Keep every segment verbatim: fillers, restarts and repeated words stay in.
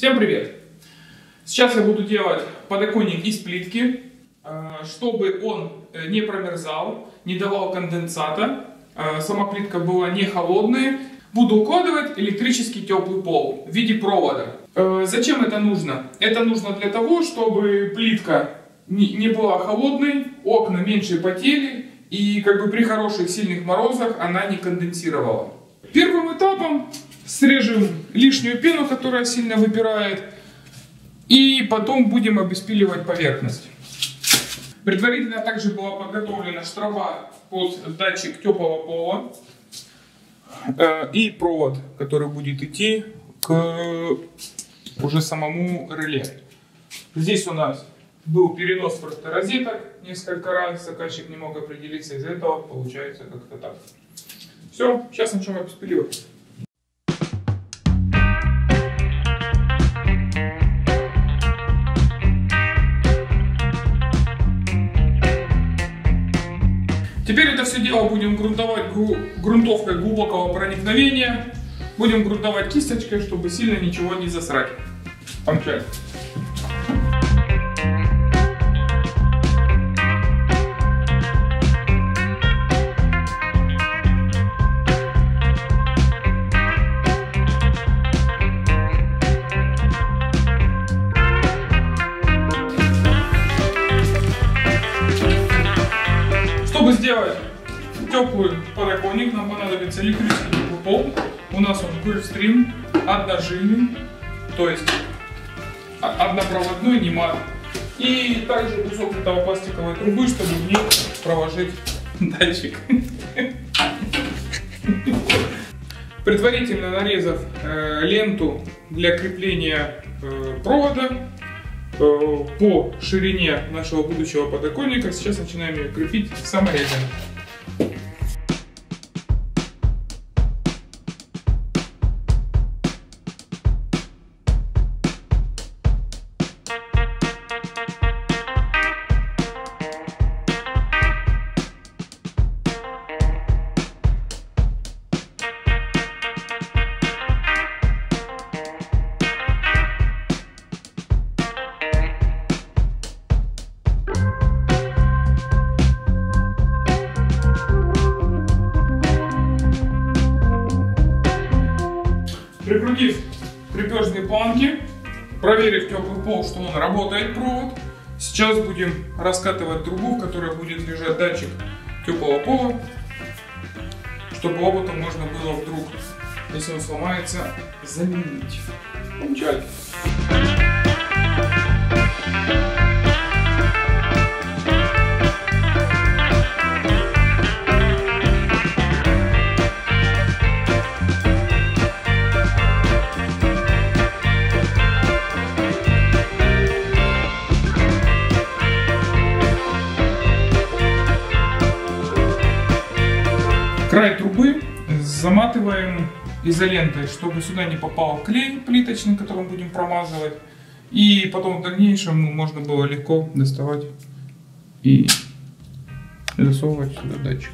Всем привет! Сейчас я буду делать подоконник из плитки, чтобы он не промерзал, не давал конденсата, сама плитка была не холодная. Буду укладывать электрический теплый пол в виде провода. Зачем это нужно? Это нужно для того, чтобы плитка не была холодной, окна меньше потели и как бы при хороших сильных морозах она не конденсировала. Первым этапом срежем лишнюю пену, которая сильно выпирает, и потом будем обеспиливать поверхность. Предварительно также была подготовлена штроба под датчик теплого пола э, и провод, который будет идти к уже самому реле. Здесь у нас был перенос просто розеток несколько раз, заказчик не мог определиться, из-за этого получается как-то так. Все, сейчас начнем обеспиливать. Теперь это все дело будем грунтовать грунтовкой глубокого проникновения. Будем грунтовать кисточкой, чтобы сильно ничего не засрать. Помчали. Чтобы сделать теплый подоконник, нам понадобится электрический теплый пол. У нас он Gulfstream, одножильный, то есть однопроводной, не мат. И также кусок этого пластиковой трубы, чтобы в ней проложить датчик. Предварительно нарезав э, ленту для крепления э, провода э, по ширине нашего будущего подоконника, сейчас начинаем ее крепить саморезом. Прикрутив крепежные планки, проверив теплый пол, что он работает провод, сейчас будем раскатывать трубу, в которой будет лежать датчик теплого пола, чтобы роботом можно было вдруг, если он сломается, заменить. Помчали. Край трубы заматываем изолентой, чтобы сюда не попал клей плиточный, которым будем промазывать. И потом в дальнейшем можно было легко доставать и засовывать сюда датчик.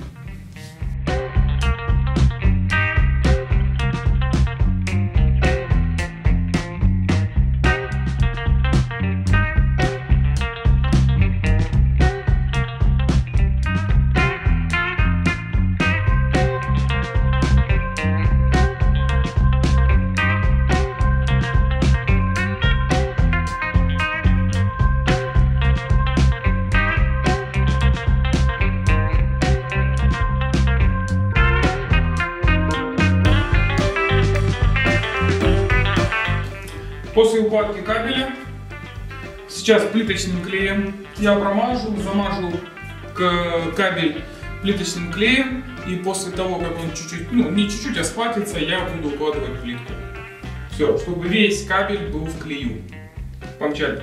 После укладки кабеля, сейчас плиточным клеем я промажу, замажу кабель плиточным клеем, и после того, как он чуть-чуть, ну не чуть-чуть, а схватится, я буду укладывать плитку. Все, чтобы весь кабель был в клею. Помчали.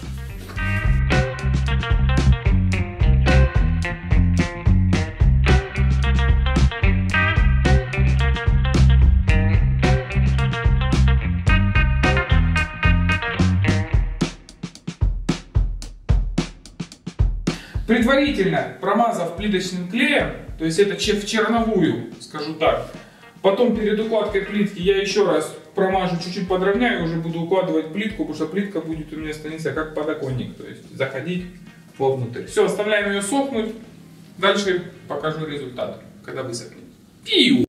Предварительно промазав плиточным клеем, то есть это в черновую, скажу так, потом перед укладкой плитки я еще раз промажу, чуть-чуть подровняю, уже буду укладывать плитку, потому что плитка будет у меня становиться как подоконник, то есть заходить вовнутрь. Все, оставляем ее сохнуть. Дальше покажу результат, когда высохнет. Пиу!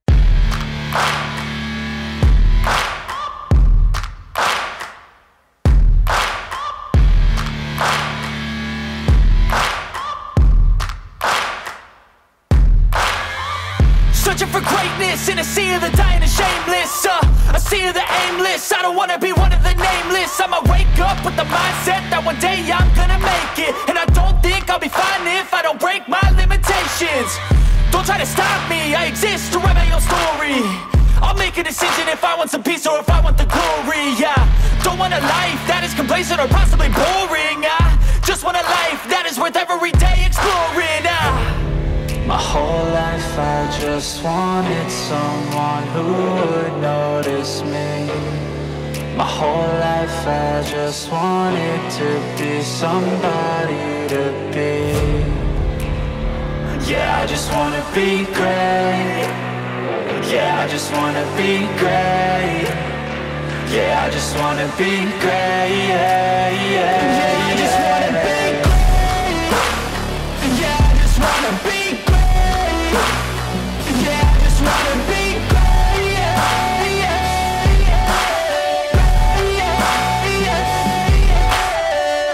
Searching for greatness in a sea of the dying and shameless, uh, a sea of the aimless. I don't wanna be one of the nameless. I'ma wake up with the mindset that one day I'm gonna make it. And I don't think I'll be fine if I don't break my limitations. Don't try to stop me, I exist to write my own story. I'll make a decision if I want some peace or if I want the glory. Yeah, don't want a life that is complacent or possibly boring. I just want a life that is worth every day exploring. uh. My whole life I just wanted someone who would notice me. My whole life I just wanted to be somebody to be. Yeah, I just wanna be great. Yeah, I just wanna be great. Yeah, I just wanna be great. Yeah, yeah, yeah, I just wanna be great. Yeah, I just wanna be great. Yeah, I just wanna be great. Yeah, yeah, yeah, yeah, yeah, yeah.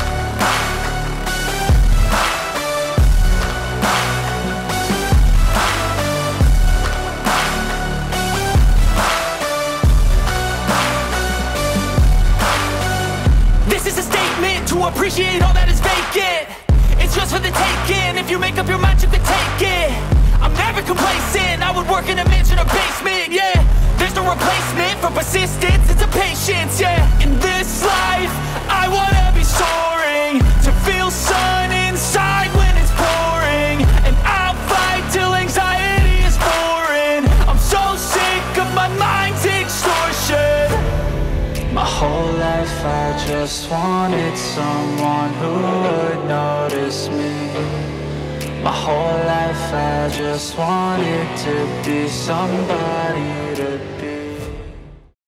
This is a statement to appreciate all that is vacant. It's just for the taking. If you make up your mind, you can take it. I'm never complacent. I would work in a mansion or basement. Yeah, there's no replacement for persistence. It's a patience. Yeah, in this life, I wanna be soaring, to feel sun inside when it's pouring, and I'll fight till anxiety is foreign. I'm so sick of my mind's extortion. My whole life I just wanted someone who would notice me. My whole life I just wanted to be somebody to